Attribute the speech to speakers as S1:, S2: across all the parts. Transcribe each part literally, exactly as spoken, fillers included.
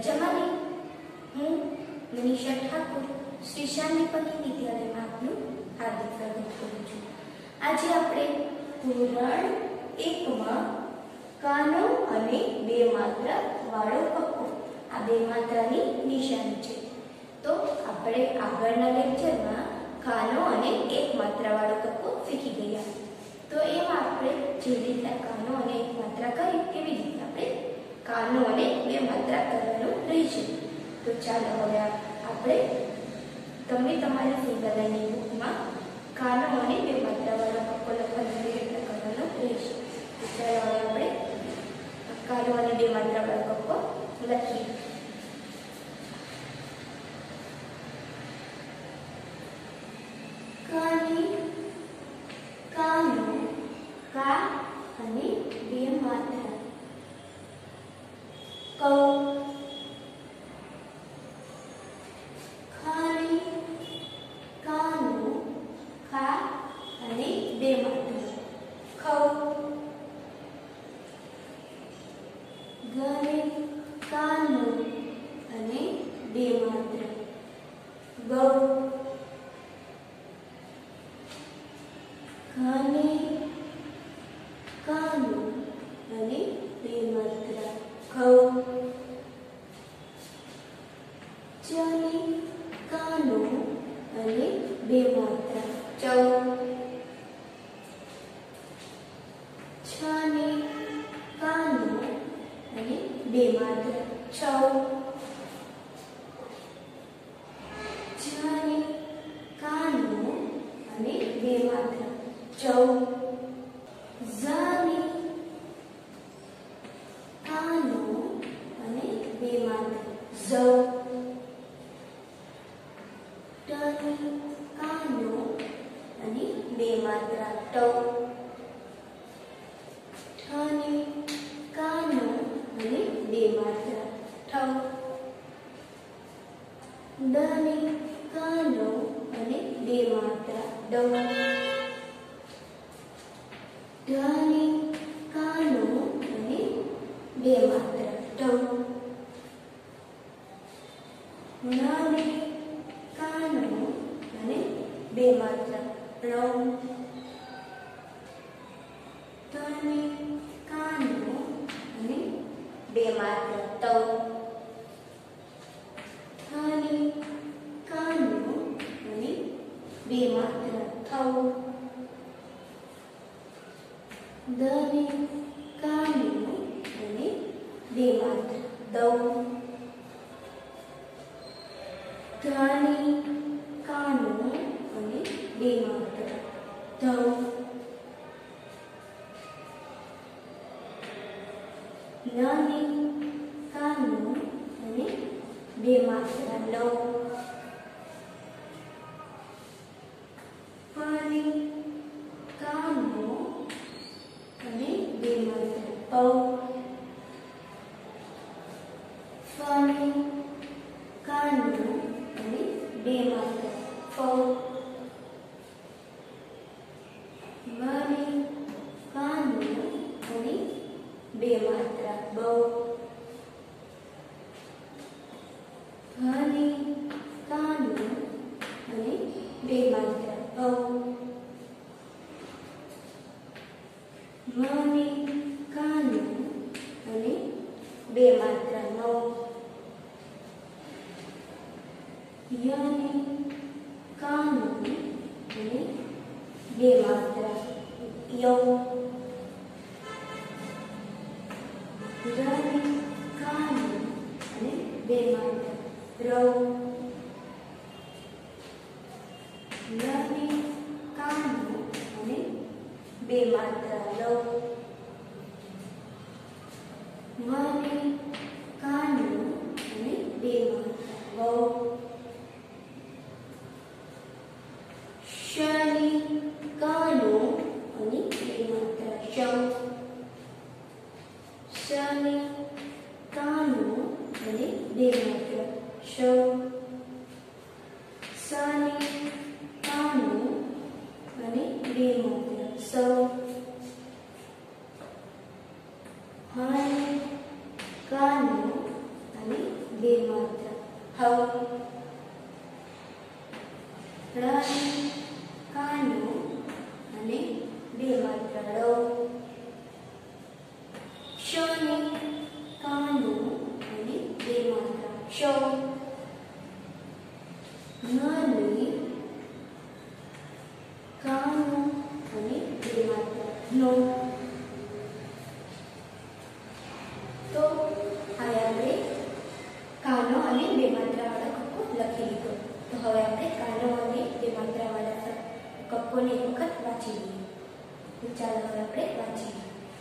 S1: મજામાં? હું મનીષા ઠાકુર શ્રી શાંતિપતિ વિદ્યાલયમાં આપનું હાર્દિક સ્વાગત કરું છું. આજે આપણે ધોરણ એકમાં કાનો અને બે માત્રા વાળો કક્કો આ બે માત્રાની નિશાની છે. તો આપણે આગળના લેક્ચરમાં કાનો અને એક માત્રા વાળો કક્કો શીખી ગયા. તો એમાં આપણે જે રીતે કાનો અને એક માત્રા કરી કેવી રીતે આપણે કાનો અને બે માત્રા કરવાનું રહેશે. તો ચાલો હવે આપણે તમે તમારી સિંગલાઈની બુકમાં કાનો અને બે માત્રા વાળો કક્કો લખવાનો પ્રયત્ન કરવાનો રહેશે. તો ચાલો હવે આપણે કાનો અને બે માત્રા વાળો કક્કો લખીએ. કાની કાનો કા અને બે માત્રા કૌ ખાની કાનો ખા અને બે માત્રા ખૌ ગને કાનો અને બે માત્રા ગૌ ઘને કાનો અને બે માત્રા ઘઉ ચને કાનો અને બે માત્રા ચૌ છને કાનો અને બે માત્રા છૌ જને કાનો અને બે માત્રા ચૌ ઝાને કાનો અને બે માત્રા ઝૌ ટને કાનો અને બે માત્રા ટૌ ઠને કાનો અને બે માત્રા ઠૌ દને કાનો અને બે માત્રા ડૌ ઢને કાનો અને બે માત્રા ટૌ ણને કાનો અને બે માત્રા રૌ તને કાનો અને બે માત્રા તૌ થને કાનો અને બે માત્રા થૌ દને કાનો અને બે માત્રા દૌ ધાને કાનો અને બે માત્રા ધૌ લને કાનો અને બે માત્રા લૌ ફને કાનો અને બે માત્રા પૌ ફને કાનો અને બે માત્રા ફૌ મને કાનો અને બે માત્રા બૌ ભને કાનો અને બે માત્રા ભૌ મને કાનો અને બે માત્રા નૌ યને કાનો અને બે માત્રા યૌ રને કાનો અને બે માત્રા રૌ લને કાનો અને બે માત્રા લૌ વને કાનો અને બે માત્રા વૌ શને કાનો અને બે માત્રા શૌ શને કાનો અને બે માત્રા શૌ સને કાનો અને બે માત્રા સૌ હને કાનો અને બે માત્રા હવ ળ કાનો અને બે માત્રા ળ શ ને કાનો અને બે માત્રા શ ન ને કાનો અને બે માત્રા નો તો હવે આપણે કાનો અને બે માત્રા વાળા કક્કો લખી લીધો તો હવે આપણે કાનો અને બે માત્રા વાળા કક્કોને એક વખત વાંચી લઈએ તો ચાલો હવે આપણે વાંચીએ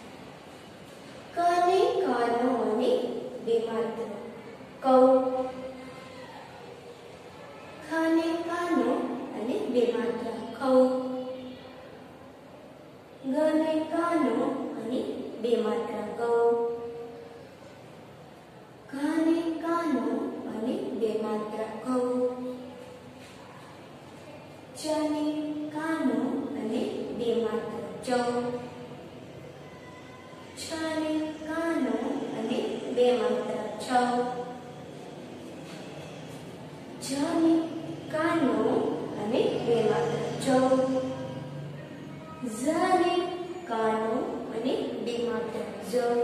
S1: કને કાનો અને બે માત્રા કૌ ખાને કાનો અને બે માત્રા ખૌ ગને કાનો અને બે માત્રા ગૌ ઘાને કાનો અને બે માત્રા ઘઉ ચને કાનો અને બે માત્રા ચૌ છને કાનો અને બે માત્રા છૌ જને કાનો અને બે માત્રા ચૌ ઝને કાનો અને બે માત્રા ઝ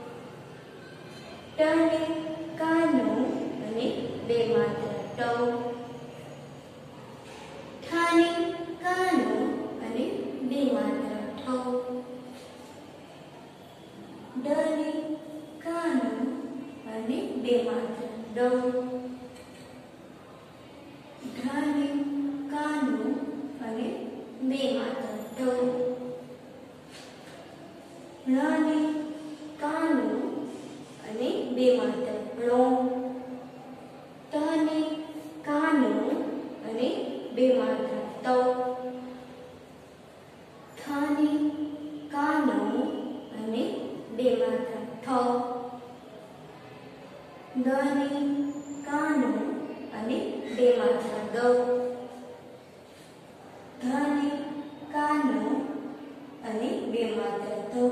S1: ટને કાનો અને બે માત્રા ટૌ ઠાને કાનો અને બે માત્રા ઠૌ ડને કાનો અને બે માત્રા ડૌ ઢાને કાનો અને બે માત્રા ઢૌ ળને કાનો અને બે માત્રા ળો તને કાનો અને બે માત્રા તૌ થાને કાનો અને બે માત્રા થૌ દને કાનો અને બે માત્રા દૌ ધને કાનો અને બે માત્રા ધૌ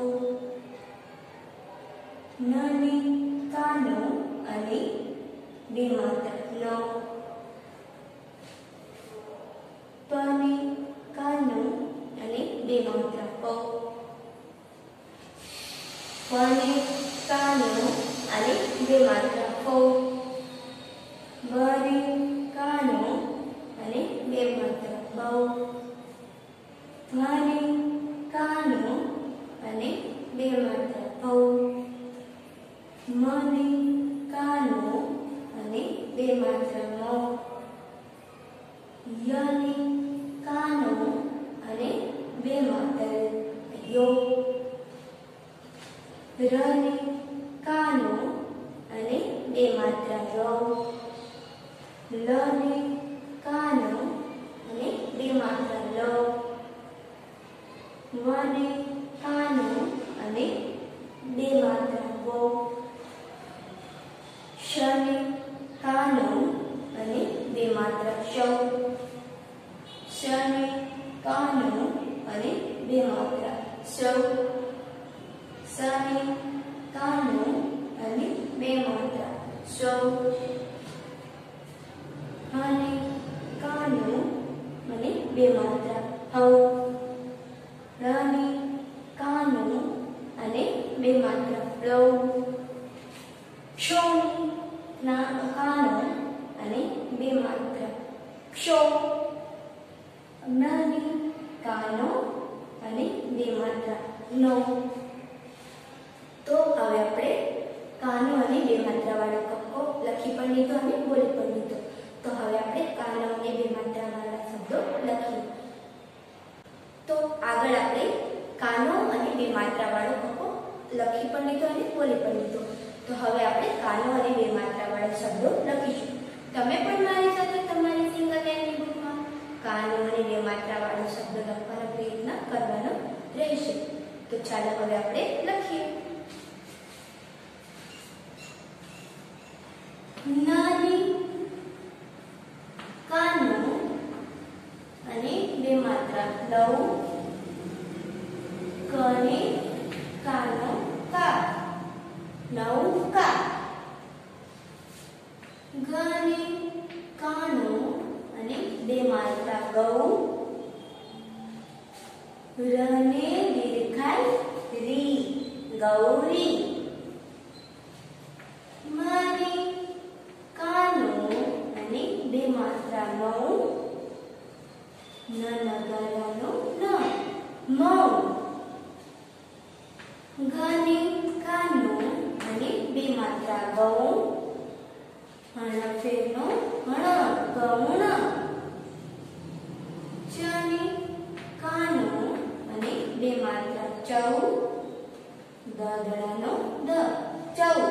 S1: નને કાનો અને બે માત્રા નૌ પને કાનો અને બે માત્રા પૌ પને કાનો અને બે માત્રા પૌ બને કાનો અને બે માત્રા બૌ ભને કાનો અને બે માત્રા ભૌ મને કાનો અને બે માત્રા મૌ યને કાનો અને બે માત્રા યો રને કાનો અને બે માત્રા રૌ લને કાનો અને બે માત્રા લવ વને કાનો અને બે માત્રા વૌ શને કાનો અને બે માત્રા શૌ શને કાનો અને બે માત્રા સૌ સને કાનો અને બે માત્રા સૌ હને કાનો અને બે માત્રા હૌ રને કાનો અને બે માત્રા રૌ ક્ષોને ના કાનો અને બે માત્રા ક્ષો જ્ઞને કાનો અને બે માત્રા નો તો હવે આપણે કાનો અને બે માત્રા વાળો કક્કો લખી પણ લીધો અને બોલી પણ લીધો તો હવે આપણે કાનો અને બે માત્રા વાળા શબ્દો લખીએ તો આગળ આપણે કાનો અને બે માત્રા વાળો કક્કો લખી પણ લીધો અને બોલી પણ લીધો તો હવે આપણે કાનો અને બે માત્રા વાળા શબ્દો લખીશું તમે પણ મારી સાથે તમારી સિંગલ લાઈનની બુકમાં કાનો અને બે માત્રા વાળો શબ્દ લખવાનો પ્રયત્ન કરવાનો રહેશે તો ચાલો હવે આપણે લખીએ નાની કાનો અને બે માત્રા લવ કને કાનો કા નૌકા ગને કાનો અને બે માત્રા ગૌ. રને દીર્ઘાય રી ગૌરી. મને કાનો અને બે માત્રા મૌ. ન નગરનો ન મૌ. ગને કાનો અને બે માત્રા ગૌ. હણફેરનો હણ ગૌણ. ચને કાનો અને બે માત્રા ચૌ. દદડાનો દ ચૌ.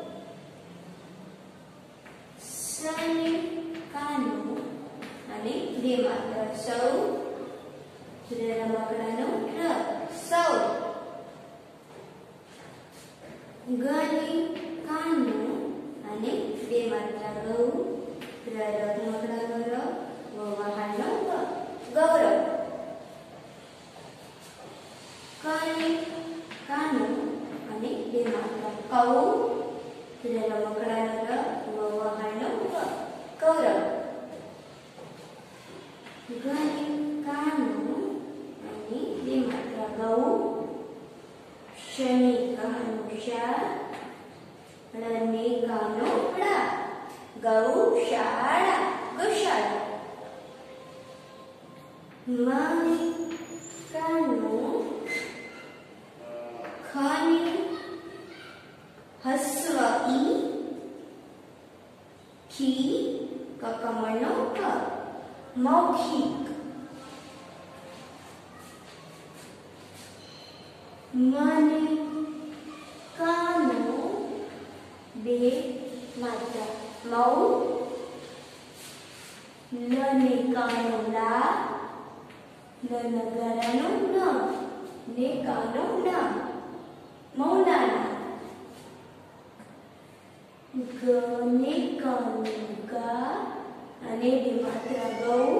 S1: સને કાનો અને બે માત્રા સૌ. રમકડાનો ર સૌ. ગને કાનો અને બે માત્રા ગૌ. રમકડાનો ર વહાણનો વ ગૌરવ. કને કાનો અને બે માત્રા કૌ. રમકડાનો ર વહાણનો વ કૌરવ. ગને કાનો અને બે માત્રા ગૌ. શને કાનો શા. રને કાનો ડા ગૌશાળા ગૌશાળા. મને કાનો ખને હસ્વ ઈ. ખી કકમણનો ક મૌખિક. મને કાનો બે માત્રા મૌ. લને કાનો લા. ન નગરનો ન ને કાનો ના મૌલાના. ગને કાનો ગા અને બે માત્રા ગૌ.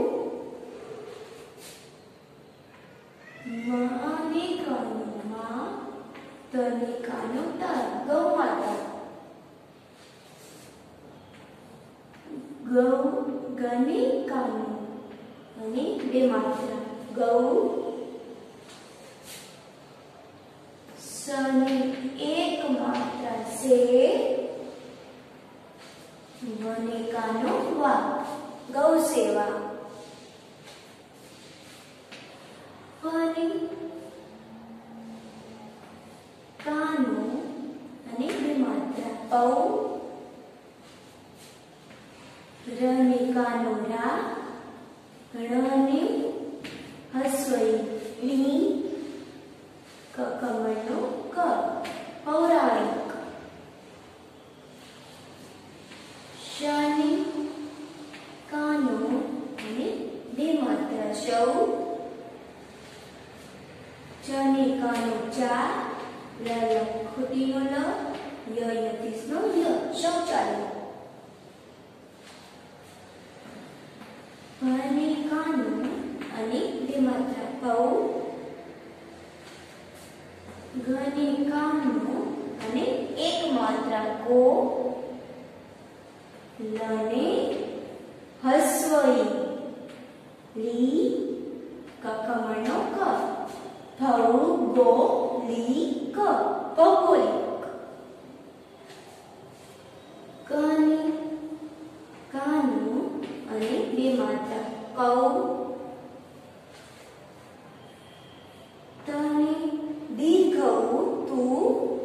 S1: માને કાનો મા. તને કાનો તા ગૌ માતા. ગૌ ગને કાનો અને બે માત્રા ગૌ. સને એક માત્રા સે. વને કાનો વા ગૌ સેવા. વને કાનો અને બે માત્રા પૌ. રને કાનો રા. રને હસ્વઈ લી. કકમણનો ક પૌરાણિક. શને કાનો અને બે માત્રા શૌ. ચને કાનો ચા. લ લખુટીનો લ. ય યતિસનો ય શૌચાલય. ભને કાનો અને બે માત્રા પૌ. ઘને કાનો અને એક માત્રા ગો. લને હસ્વઈ લી. કકમણનો ક ભૌગોલિક ભૌગોલિક. કને કાનો અને બે માત્રા કૌ. તને દીર્ઘ તું.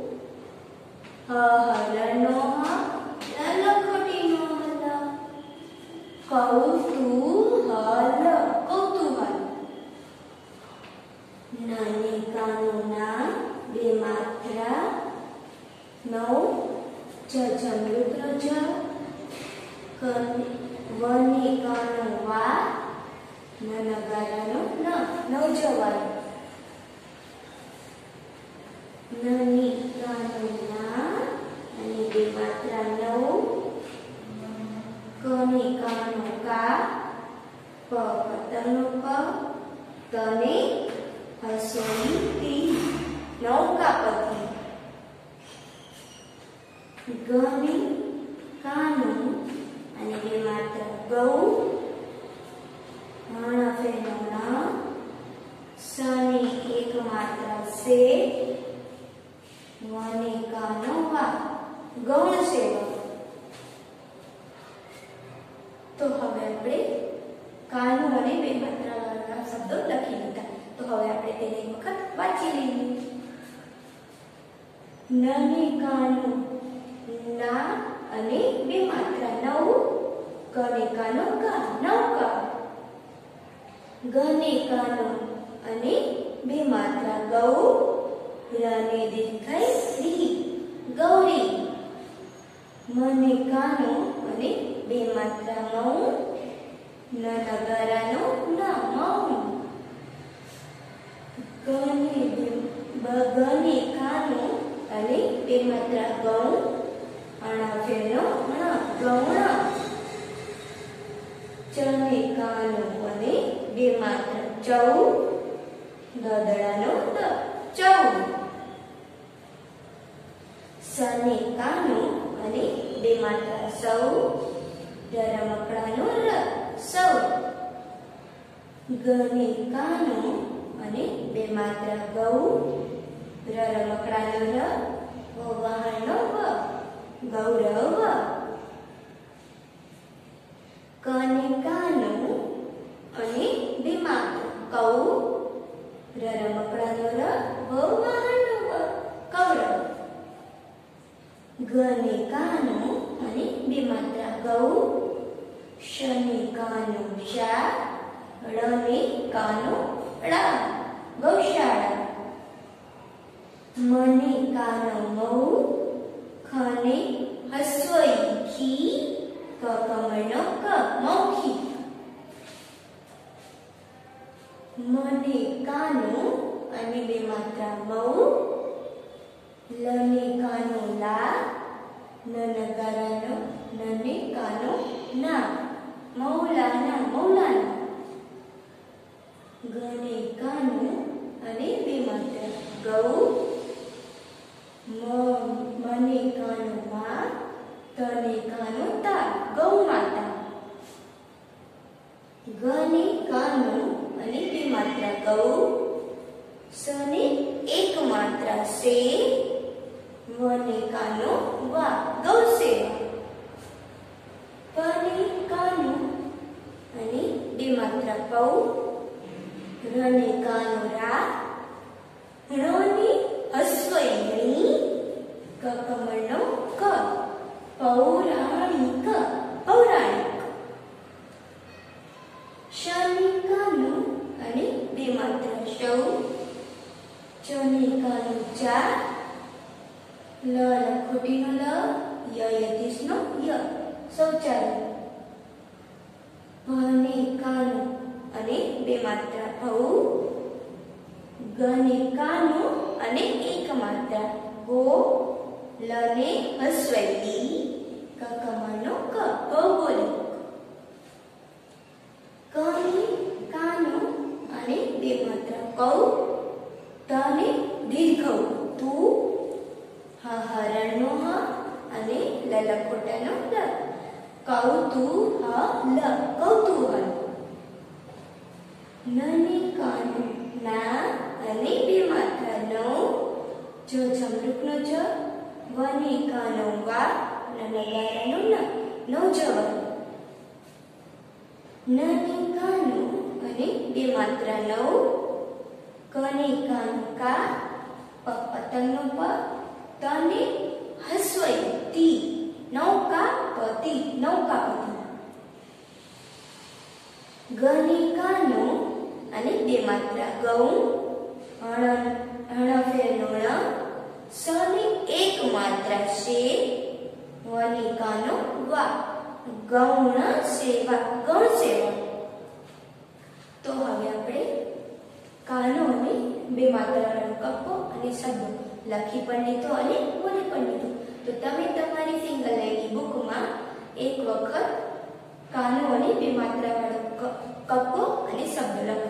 S1: હરનો હ લખટીનો હલ. કૌતૂહલ કૌતૂહલ. નને કાનો ના બે માત્રા નવ. જ જમૃદ્ર જ. વને કાનો વા. ન નગારાનો ન નવજવાન. નની કાનો ના અને બે માત્રા નવ. કને કાનો કા. પ પતંગનો પ. તને હસોઈ તી નૌકાપતિ. ગને કાનો तो हवे આપણે કાનો અને બે માત્રાવાળા શબ્દો લખી લીધા। તો હવે આપણે તેને એક વખત વાંચી લઈએ। નને કાનો, ના અને બે માત્રા નવ, કને કાનો કા નૌકા, ગને કાનો અને બે માત્રા ગૌ, રને દીર્ઘઈ રી ગૌરી, મને કાનો અને બે માત્રા મૌ, ન નગરાનો ના મૌ, ગને બગને કાનો અને બે માત્રા ગૌ, અણાફેરનો અણા ગૌણ, ચને કાનો અને બે માત્રા ચૌ, દદડાનો દ ચૌ, સને કાનો અને બે માત્રા સૌ, રમકડાનો ર સૌ, ગને કાનો અને બે માત્રા ગૌ, રમકડાનો ર, વહાણનો વ ગૌરવ, કને કાનો અને બે માત્રા કૌ, રમકડાનો ર, વહાણનો વ કૌરવ, ગને કાનો અને બે માત્રા ગૌ, શને કાનો શા, ળને કાનો ળા ગૌશાળા, મને કાનો મૌ, ખને હસ્વઈ ખી, કકમણનો ક મૌખી, મને કાનો અને બે માત્રા મૌ, લને કાનો લા, નનગારાનો નને કાનો ના, મૌલાના મૌલાના, ગને કાનો અને બે માત્રા ગૌ, મને કાનો મા, તને કાનો તા ગૌ માતા, ગને કાનો અને બે માત્રા ગૌ, સને એક માત્રા સે, વને કાનો વા ગૌ સેવા, પને કાનો અને બે માત્રા પૌ, રને કાનો રા, ણને હસ્વઈ ણી, કકમણનો ક પૌરાણિક પૌરાણિક, શને કાનો અને બે માત્રા શૌ, ચને કાનો ચા, લ લખોટીનો લ, ય યતિશનો ય શૌચાલય, ભને કાનો અને બે માત્રા ભૌ, ગને કાનો અને એક માત્રા ગો, લને હસ્વઈ, કકમણનો ક ભૌગોલિક, કને કાનો અને બે માત્રા કૌ, તને દીર્ઘૌ તું, હરણનો હ અને લલખોટાનો લ, કૌતુહલ કૌતુહલ, નને કાનો ના અને બે માત્રા નૌ, જ જમરૂકનો જ, વને કાનો વા, નનગારાનો ન નૌજવાન, નને કાનો અને બે માત્રા નૌ, કને કાનો કા, પતંગનો પ, તને હસ્વઈ તી, નૌકાપતિ નૌકાપતિ, ગને કાનો અને બે માત્રા ગૌ, હણફેરનો ણ, સને એક માત્રા શે, વને કાનો વા ગૌણ સેવા ગૌણ સેવા। તો હવે આપણે કાનો અને બે માત્રાવાળો કપ્પો અને શબ્દો લખી પણ લીધો અને બોલી પણ લીધો। તો તમે તમારી સિંગલ લાઈનની બુકમાં એક વખત કાનો અને બે માત્રાવાળો કપ્પો અને શબ્દો લખો।